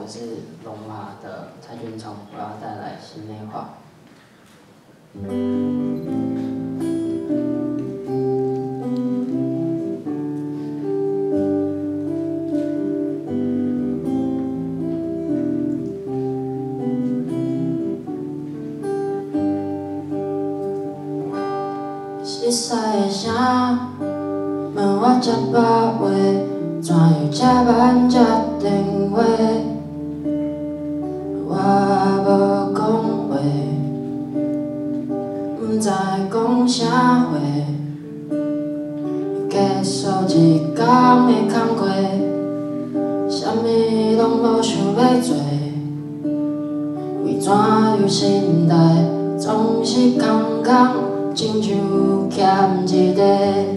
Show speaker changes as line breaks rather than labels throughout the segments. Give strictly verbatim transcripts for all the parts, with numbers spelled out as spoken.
我是龙马的蔡俊聪，我要带来心内话。熟悉的声，问我才把话，怎样才慢才电话？我无讲话，毋知讲啥话。结束一天的工课，啥物拢无想要做，为怎有心内总是空空？ 亲像欠一个，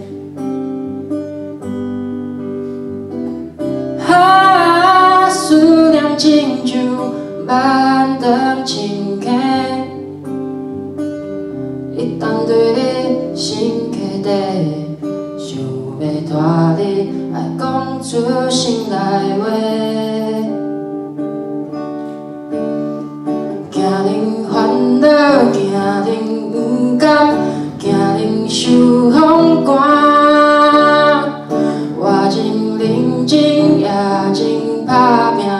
啊，思念亲像万丈深溪，一旦对你心起底，想要拖你，爱讲出心内话，惊恁烦恼，惊恁不甘。 惊恁受风寒，我真认真也真打拼。